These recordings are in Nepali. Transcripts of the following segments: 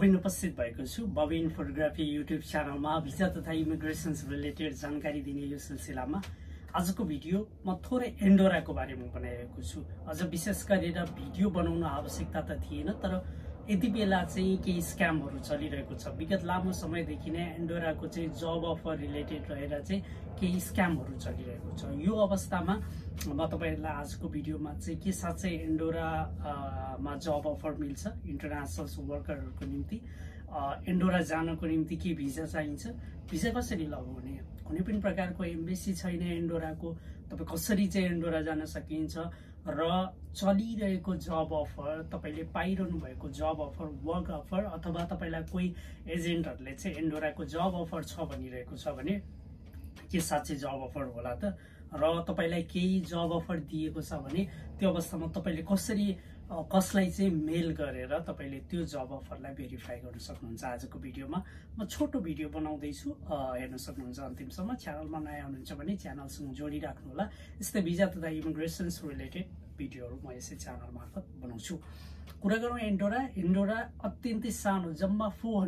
अभिन उपस्थित भएको छु बबिन फोटोग्राफी युट्युब च्यानलमा भिजा तथा इमिग्रेसन्स रिलेटेड जानकारी दिने यो सिलसिलामा आजको भिडियो म थोरै एन्डोराको बारेमा बनाइरहेको छु। अझ विशेष गरेर भिडियो बनाउन आवश्यकता त थिएन, तर यति बेला चाहिँ केही स्क्यामहरू चलिरहेको छ। विगत लामो समयदेखि नै एन्डोराको चाहिँ जब अफर रिलेटेड रहेर चाहिँ केही स्क्यामहरू चलिरहेको छ। यो अवस्थामा म तपाईहरुलाई आजको भिडियोमा चाहिँ के साँच्चै एन्डोरामा जब अफर मिल्छ इन्टरनेसनल वर्करहरूको निम्ति, एन्डोरा जानको निम्ति के भिजा चाहिन्छ, भिजा कसरी लगाउने, कुनै पनि प्रकारको एम्बेसी छैन एन्डोराको, तपाई कसरी चाहिँ एन्डोरा जान सकिन्छ र चलिरहेको जब अफर, तपाईले पाइरहनु भएको जब अफर, वर्क अफर अथवा तपाईलाई कोही एजेन्टहरुले चाहिँ एन्डोराको जब अफर छ भनिरहेको छ भने के साँच्चै जब अफर होला त, र तपाईलाई केही जब अफर दिएको छ भने त्यो अवस्थामा तपाईले कसलाई चाहिँ मेल गरेर तपाईले त्यो जब अफरलाई भेरिफाई गर्न सक्नुहुन्छ। आजको भिडियोमा म छोटो भिडियो बनाउँदै छु, हेर्न सक्नुहुन्छ अन्तिमसम्म। च्यानलमा नयाँ हुनुहुन्छ भने च्यानलसँग जोडिराख्नु होला। यस्तै भिजा तथा इमिग्रेसन्स रिलेटेड भिडियोहरू म यसै च्यानल मार्फत बनाउँछु। कुरा गरौँ एन्डोरा अत्यन्तै सानो, जम्मा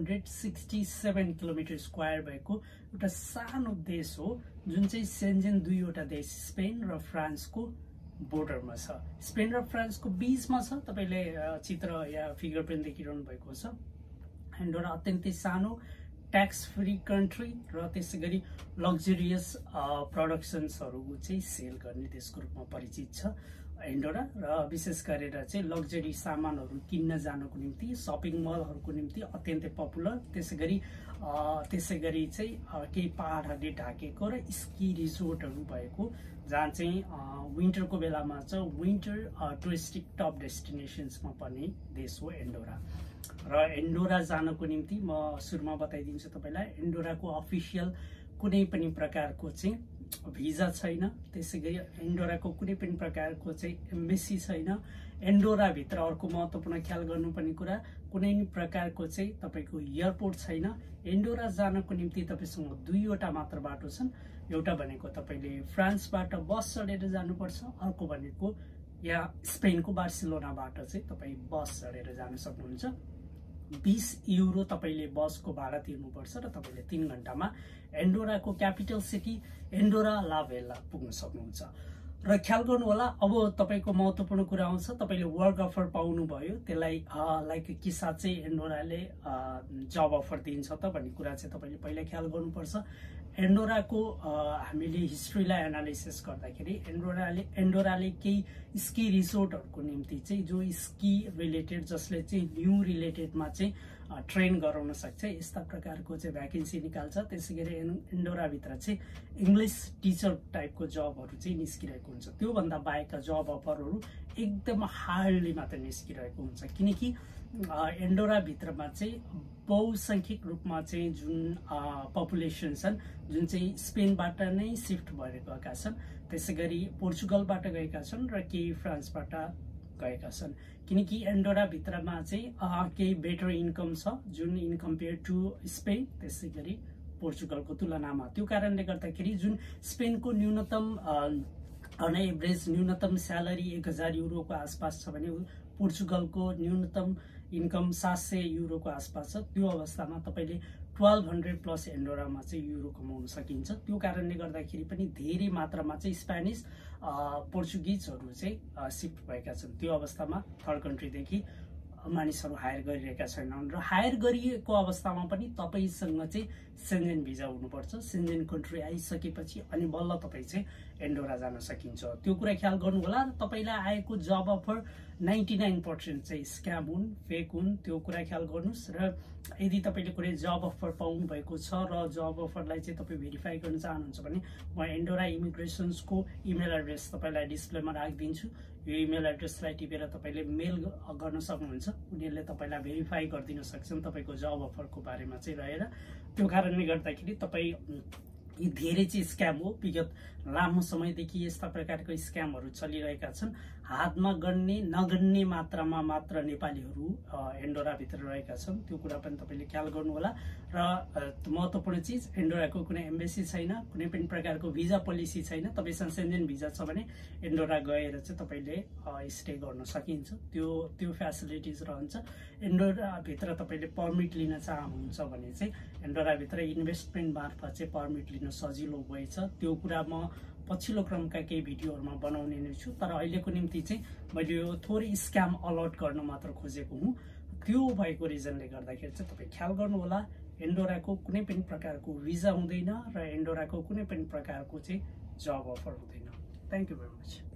467 किलोमिटर स्क्वायर भएको एउटा सानो देश हो, जुन चाहिँ सेन्जेन दुईवटा देश स्पेन र फ्रान्सको बोर्डरमा छ। स्पेन र फ्रान्सको बीचमा छ। तपाईले चित्र या फिगर पनि देखिरहनु भएको छ। एन्डोरा अत्यन्तै सानो, ट्याक्स फ्री कन्ट्री र त्यसैगरी लग्जरियस प्रोडक्सन्सहरू चाहिँ सेल गर्ने देशको रूपमा परिचित छ एन्डोरा। र विशेष गरेर चाहिँ लग्जरी सामानहरू किन्न जानको निम्ति शपिङ मलहरूको निम्ति अत्यन्तै पपुलर। त्यसैगरी चाहिँ केही पहाडहरूले ढाकेको र स्की रिजोर्टहरू भएको, जहाँ चाहिँ विन्टरको बेलामा चाहिँ विन्टर टुरिस्टिक टप डेस्टिनेसन्समा पर्ने देश हो एन्डोरा। र एन्डोरा जानको निम्ति म सुरुमा बताइदिन्छु तपाईलाई, एन्डोराको अफिसियल कुनै पनि प्रकारको चाहिँ भिजा छैन। त्यसैगरी एन्डोराको कुनै पनि प्रकारको चाहिँ एम्बेसी छैन। एन्डोरा भित्र अर्को महत्त्वपूर्ण ख्याल गर्नुपर्ने कुरा, कुनै प्रकारको चाहिँ तपाईको एयरपोर्ट छैन। एन्डोरा जानको निम्ति तपाईसँग दुईवटा मात्र बाटो छन्। एउटा भनेको तपाईले फ्रान्सबाट बस चढेर जानुपर्छ, अर्को भनेको यहाँ स्पेनको बार्सिलोनाबाट चाहिँ तपाईँ बस चढेर जान सक्नुहुन्छ। 20 युरो तपाईले बसको भाडा तिर्नुपर्छ र तपाईले 3 घण्टामा एन्डोराको क्यापिटल सिटी एन्डोरा ला भेला पुग्न सक्नुहुन्छ। र ख्याल गर्नु होला, अब तपाईको महत्त्वपूर्ण कुरा आउँछ, तपाईले वर्क अफर पाउनु भयो, त्यसलाई लाइक के साँच्चै एन्डोराले जब अफर दिन्छ त भन्ने कुरा चाहिँ तपाईले पहिला ख्याल गर्नुपर्छ। एन्डोराको हामीले हिस्ट्रीलाई एनालिसिस गर्दाखेरि एन्डोराले केही स्की रिसोर्टहरूको निम्ति चाहिँ, जो स्की रिलेटेड, जसले चाहिँ न्यू रिलेटेडमा चाहिँ ट्रेन गराउन सक्छ, यस्ता प्रकारको चाहिँ भ्याकेन्सी निकाल्छ। त्यसैगरी एन्डोराभित्र चाहिँ इङ्ग्लिस टिचर टाइपको जबहरू चाहिँ निस्किरहेको हुन्छ। त्योभन्दा बाहेकका जब अफरहरू एकदम हार्डली मात्र निस्किरहेको हुन्छ, किनकि एन्डोराभित्रमा चाहिँ बहुसङ्ख्यक रूपमा चाहिँ जुन पपुलेसन छन्, जुन चाहिँ स्पेनबाट नै सिफ्ट भएर गएका छन्, त्यसैगरी पोर्चुगलबाट गएका छन् र केही फ्रान्सबाट गएका छन्। किनकि एन्डोरा भित्रमा चाहिँ केही बेटर इन्कम छ, जुन इन कम्पेयर टु स्पेन, त्यसैगरी पोर्चुगलको तुलनामा। त्यो कारणले गर्दाखेरि जुन स्पेनको न्यूनतम अन एभरेज न्यूनतम स्यालेरी 1000 युरोको आसपास छ भने पोर्चुगलको न्यूनतम इन्कम 700 युरोको आसपास छ। त्यो अवस्थामा तपाईले 1200 प्लस एन्डोरामा चाहिँ युरो कमाउन सकिन्छ। त्यो कारणले गर्दाखेरि पनि धेरै मात्रामा चाहिँ स्पेनिस पोर्चुगिजहरू चाहिँ सिफ्ट भएका छन्। त्यो अवस्थामा थर्ड कन्ट्रीदेखि मानिसहरू हायर गरिरहेका छैनन्, र हायर गरिएको अवस्थामा पनि तपाईसँग चाहिँ सेन्जेन भिजा हुनुपर्छ। सेन्जेन कन्ट्री आइसकेपछि अनि बल्ल तपाईँ चाहिँ एन्डोरा जान सकिन्छ। त्यो कुरा ख्याल गर्नु होला। र तपाईलाई आएको जब अफर 99% चाहिँ स्क्याम हुन्, फेक हुन्, त्यो कुरा ख्याल गर्नुहोस्। र यदि तपाईले कुनै जब अफर पाउनु भएको छ र जब अफरलाई चाहिँ तपाईँ भेरिफाई गर्न चाहनुहुन्छ भने म एन्डोरा इमिग्रेसन्सको इमेल एड्रेस तपाईलाई डिस्प्लेमा राखिदिन्छु। यो इमेल एड्रेसलाई टिपेर तपाईले मेल गर्न सक्नुहुन्छ। उनीहरूले तपाईलाई भेरिफाई गरिदिन सक्छन् तपाईको जब अफरको बारेमा चाहिँ रहेर। त्यो कारणले गर्दाखेरि तपाईँ यी धेरै चाहिँ स्क्याम हो। विगत लामो समयदेखि यस्ता प्रकारको स्क्यामहरू चलिरहेका छन्। हातमा गन्ने नगन्ने मात्रामा मात्र नेपालीहरू एन्डोराभित्र रहेका छन्। त्यो कुरा पनि तपाईँले ख्याल गर्नुहोला। र महत्त्वपूर्ण चिज, एन्डोराको कुनै एम्बेसी छैन, कुनै पनि प्रकारको भिजा पोलिसी छैन। तपाईँसँग सेन्जेन भिजा छ भने एन्डोरा गएर चाहिँ तपाईँले स्टे गर्न सकिन्छ, त्यो फ्यासिलिटिज रहन्छ। एन्डोराभित्र तपाईँले पर्मिट लिन चाहनुहुन्छ भने चाहिँ एन्डोराभित्र इन्भेस्टमेन्ट मार्फत चाहिँ पर्मिट लिन सजिलो भएछ। त्यो कुरा म पछिल्लो क्रमका केही भिडियोहरूमा बनाउने नै छु। तर अहिलेको निम्ति चाहिँ मैले यो थोरै स्क्याम अलर्ट गर्न मात्र खोजेको हुँ। त्यो भएको रिजनले गर्दाखेरि चाहिँ तपाईँ ख्याल गर्नुहोला, एन्डोराको कुनै पनि प्रकारको भिजा हुँदैन र एन्डोराको कुनै पनि प्रकारको चाहिँ जब अफर हुँदैन। Thank you very much.